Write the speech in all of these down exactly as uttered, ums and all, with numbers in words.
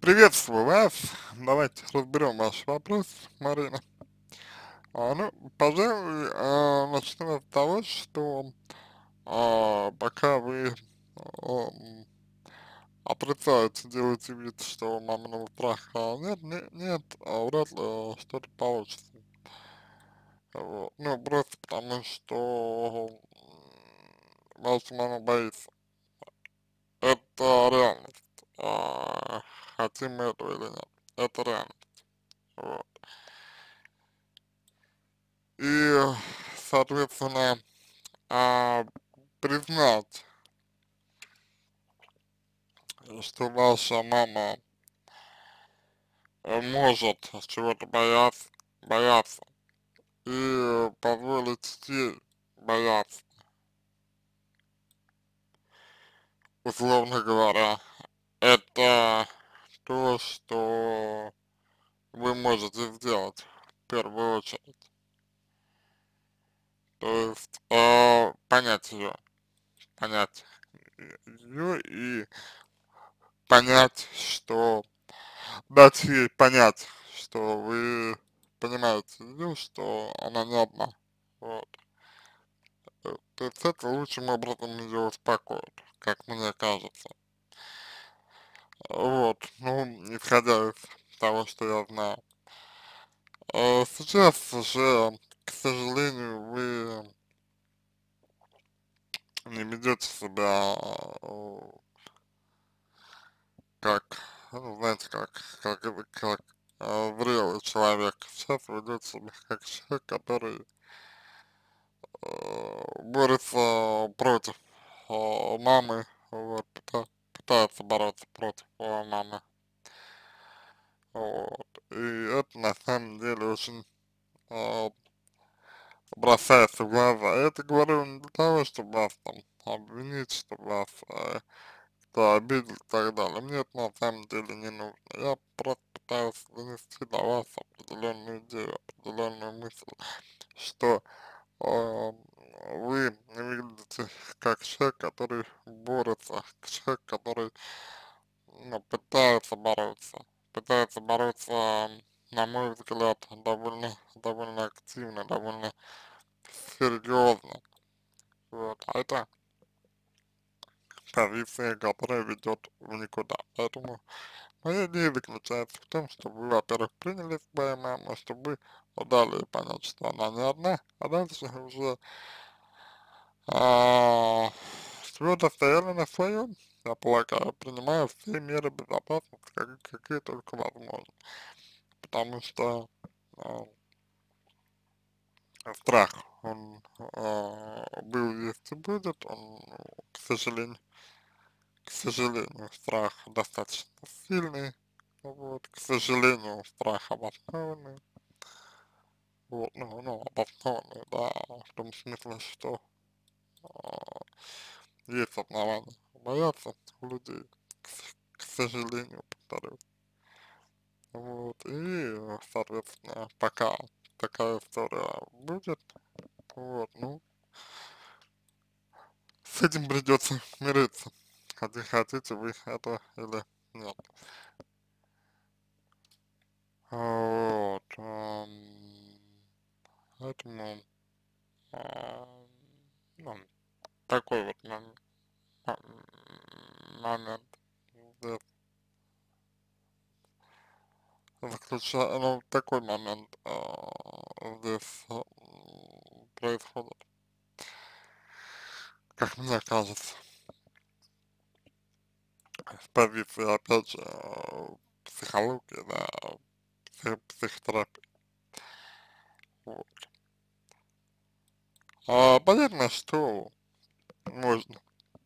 Приветствую вас. Давайте разберем ваш вопрос, Марина. А, ну, пожалуй, а, начнем с того, что а, пока вы ам, отрицаете, делаете вид, что маминого страха нет, не- нет, а вряд ли что-то получится. Вот. Ну, просто потому, что м, ваша мама боится. Это реальность. А, хотим мы этого или нет. Это реальность. Вот. И, соответственно, а, признать, что ваша мама э, может чего-то бояться, бояться, и позволить ей бояться, условно говоря, это то, что вы можете сделать в первую очередь. То есть э, понять ее, понять ее и понять, что дать ей понять, что вы понимаете ее, что она не одна. Вот. Э, То есть это лучшим образом ее успокоит, как мне кажется. Вот, ну, исходя из того, что я знаю. Э, Сейчас же, к сожалению, вы не ведете себя э, как, ну, знаете, как, как, это- как э, зрелый человек. Сейчас ведете себя как человек, который э, борется против э, мамы, вот, пыта- пытается бороться против э, мамы, вот, и это на самом деле очень э, бросается в глаза. Я это говорю не для того, чтобы вас там обвинить, чтобы вас э, кто обидел и так далее. Мне это на самом деле не нужно. Я просто пытаюсь донести до вас определенную идею, определенную мысль, что а, вы выглядите как человек, который борется, как человек, который, ну, пытается бороться, пытается бороться, на мой взгляд, довольно, довольно активно, довольно серьезно, вот, а это позиция, которая ведет в никуда, поэтому моя идея заключается в том, чтобы вы, во-первых, приняли свою маму, чтобы вы дали ей понять, что она не одна, а дальше уже А, твердо стояли на своем, я полагаю, принимая все меры безопасности, как- какие только возможно. Потому что а, страх, он а, был, есть и будет, он, к сожалению, к сожалению, страх достаточно сильный, вот, к сожалению, страх обоснованный, вот, ну, ну, обоснованный, да, в том смысле, что а, есть основания бояться у людей, к, с- к сожалению, повторюсь. Вот, и, э, соответственно, пока такая история будет, вот, ну, с этим придется мириться, хотите, хотите вы это или нет. Вот, ам, поэтому, ам, ну, такой вот мом- м- момент здесь заключа, ну, такой момент а, здесь м, происходит, как мне кажется, с позиции, опять же, э, психологии, да, псих- психотерапии. Вот. А, понятно, что можно,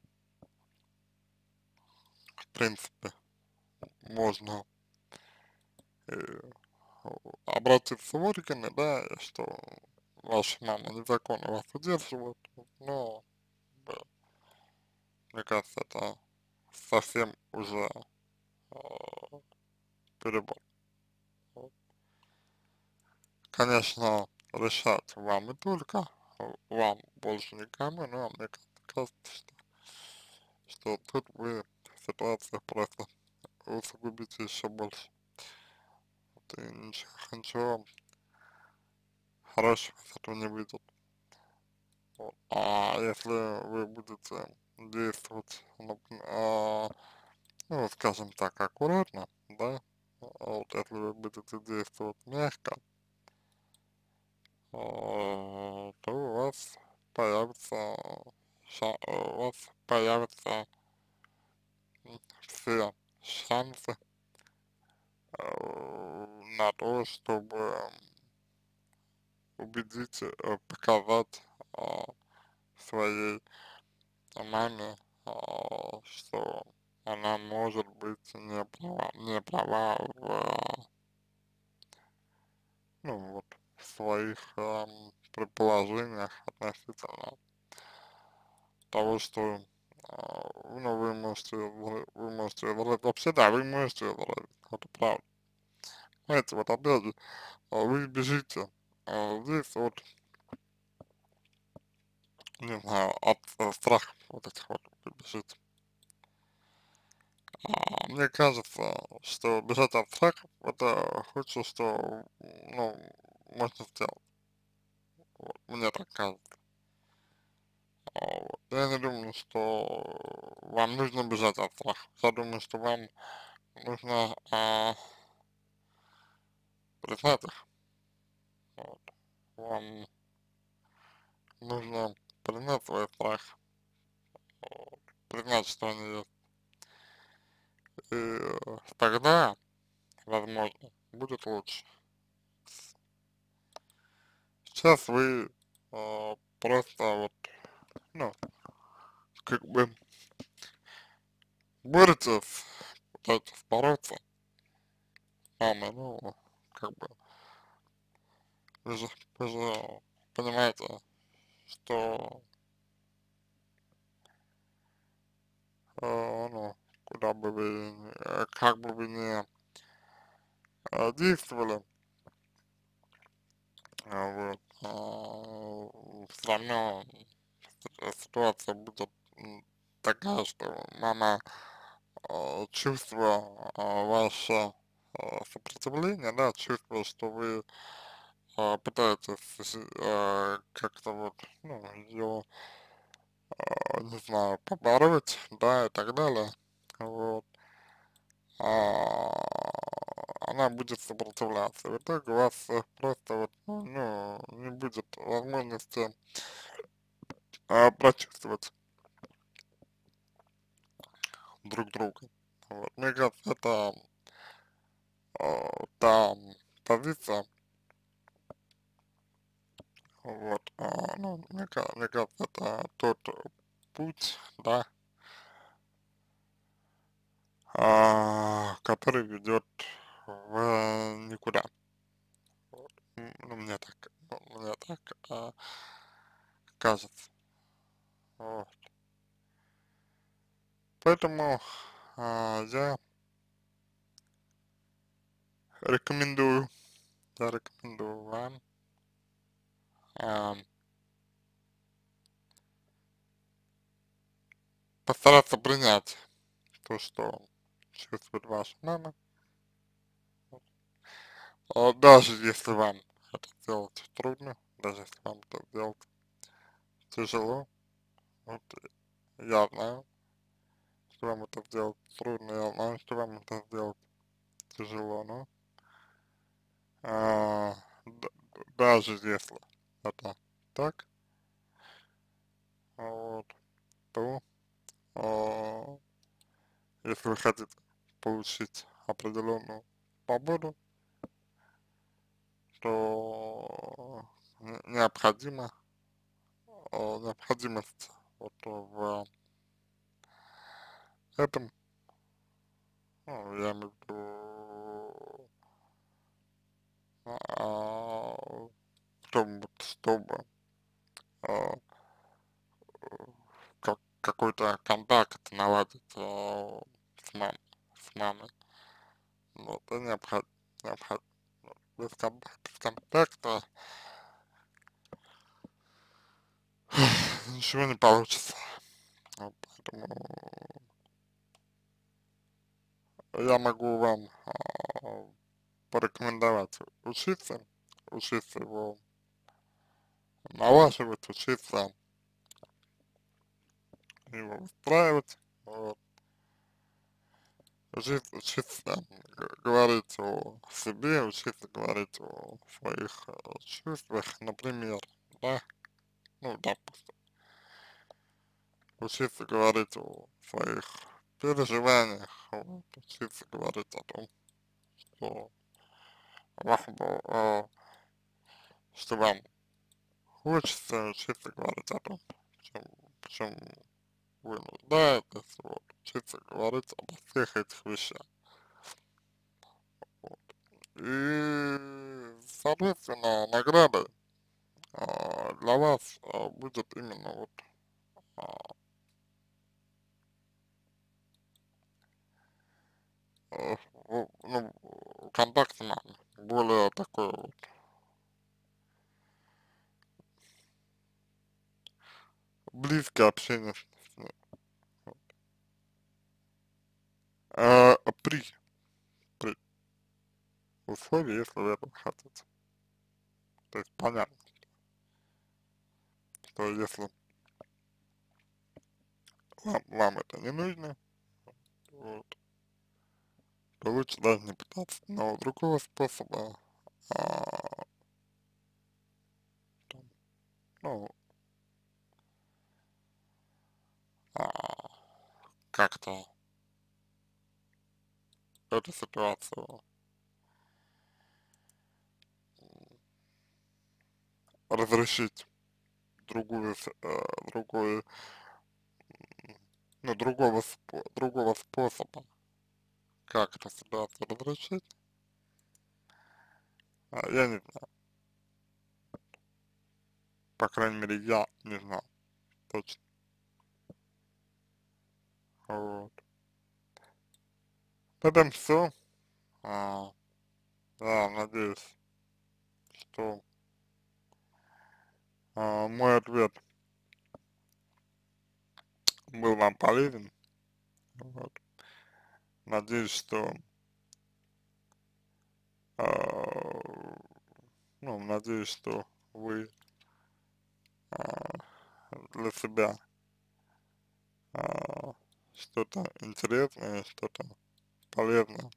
в принципе, можно э, обратиться в органы, да, и что ваша мама незаконно вас удерживает, но, да, мне кажется, это совсем уже э, перебор. Вот. Конечно, решать вам и только э, вам, больше никому, но мне кажется, что, что тут вы в ситуации просто усугубить еще больше. Вот, и ничего, ничего хорошего с этого не выйдет. Вот. А если вы будете действовать, нап- а, ну, скажем так, аккуратно, да, а вот если вы будете действовать мягко, а, то у вас появится, ша- у вас появятся м, все шансы э, на то, чтобы убедить, э, показать а, своей маме, а, что она может быть не права, не права в, ну, вот, в своих ам, предположениях относительно того, что а, ну, вы можете, вы вы можете возразить. Вообще, да, вы можете возразить, это правда. Знаете, вот опять же, а, вы бежите, а, здесь вот, не знаю, от э, страхов вот этих вот вы бежите. А, мне кажется, что бежать от страхов — это худшее, что, ну, можно сделать. Вот, мне так кажется. А, вот. Я не думаю, что вам нужно бежать от страха. Я думаю, что вам нужно а, признать их. Вот. Вам нужно признать свой страх, вот, признать, что они есть. И э, тогда, возможно, будет лучше. Сейчас вы э, просто вот, ну, как бы боретесь, пытаетесь бороться с мамой, ну, как бы, вы же, вы же понимаете, что, э, ну, куда бы вы, э, как бы вы ни э, действовали, э, вот, все равно э, ситуация будет м, такая, что мама э, чувствуя э, ваше э, сопротивление, да, чувствуя, что вы э, пытаетесь э, как-то вот, ну, ее, э, не знаю, побороть, да, и так далее, вот, а, она будет сопротивляться. В итоге у вас э, просто вот, ну, ну, не будет возможности э, прочувствовать друг друга. Вот. Мне кажется, это э, та позиция, вот, а, ну, мне, ка- мне кажется, это тот путь, да, а, который ведет в никуда. Вот. М, Ну, мне так, ну, мне так а, кажется. Вот. Поэтому а, я рекомендую, я рекомендую вам а, постараться принять то, что чувствует ваша мама, а, даже если вам это сделать трудно, даже если вам это сделать тяжело. Вот я знаю, что вам это сделать трудно, я знаю, что вам это сделать тяжело, но а, д- даже если это так, вот, то а, если вы хотите получить определенную свободу, то не- необходимо, а, необходимость вот в этом, ну, я имею в виду, а, в том, вот, чтобы а, как, какой-то контакт наладить э, с, мам, с мамой. Вот, это необходимо. необходимо. Без, кон- без контакта ничего не получится. Вот, поэтому я могу вам а, порекомендовать учиться, учиться его налаживать, учиться его выстраивать, вот, учиться, учиться там, г- говорить о себе, учиться говорить о своих э, чувствах, например, да, ну, допустим, учиться говорить о своих переживаниях, вот, учиться говорить о том, что вам, бы, э, что вам хочется, учиться говорить о том, в чем, в чем вы нуждаетесь, вот, учиться говорить обо всех этих вещах. Вот. И, соответственно, наградой а, для вас а, будет именно вот а, э, в- ну, контакт с нами, более такой вот близкое общение с с ней. А, при, при условии, если вы этого хотите. То есть понятно, что если вам, вам это не нужно, вот, то лучше даже не пытаться. Но другого способа, а, там, ну, а, как-то эту ситуацию разрешить другую, с- э, другой, м, ну, другого, спо- другого способа, как эту ситуацию разрешить, а, я не знаю. По крайней мере, я не знаю точно. Вот. На этом все. А, да, надеюсь, что а, мой ответ был вам полезен. Вот. Надеюсь, что а, ну, надеюсь, что вы а, для себя а, что-то интересное, что-то полезное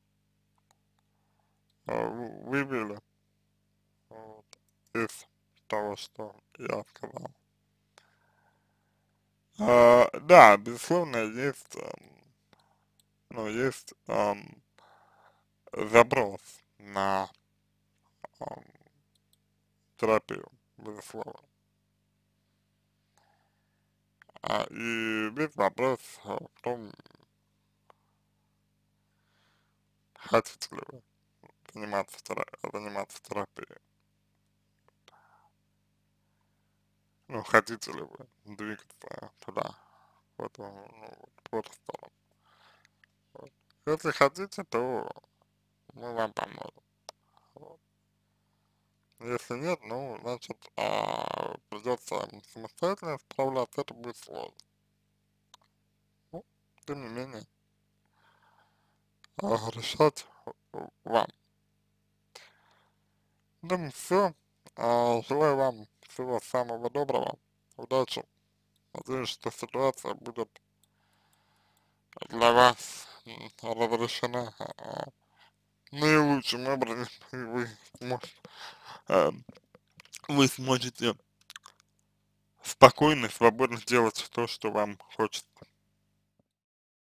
а, вы- вывели вот, из того, что я сказал. А, да, безусловно, есть, ам, ну, есть ам, запрос на ам, терапию, безусловно. А, и весь вопрос а, в том, хотите ли вы заниматься, тера- заниматься терапией. Ну, хотите ли вы двигаться туда, в эту, ну, вот, в эту сторону. Вот. Если хотите, то мы вам поможем. Вот. Если нет, ну, значит, а, придется самостоятельно справляться, это будет сложно. Ну, тем не менее, а, решать в- вам. Думаю, все. Желаю вам всего самого доброго, удачи. Надеюсь, что ситуация будет для вас м, разрешена а, наилучшим образом, и вы сможете, а, вы сможете спокойно, свободно делать то, что вам хочется.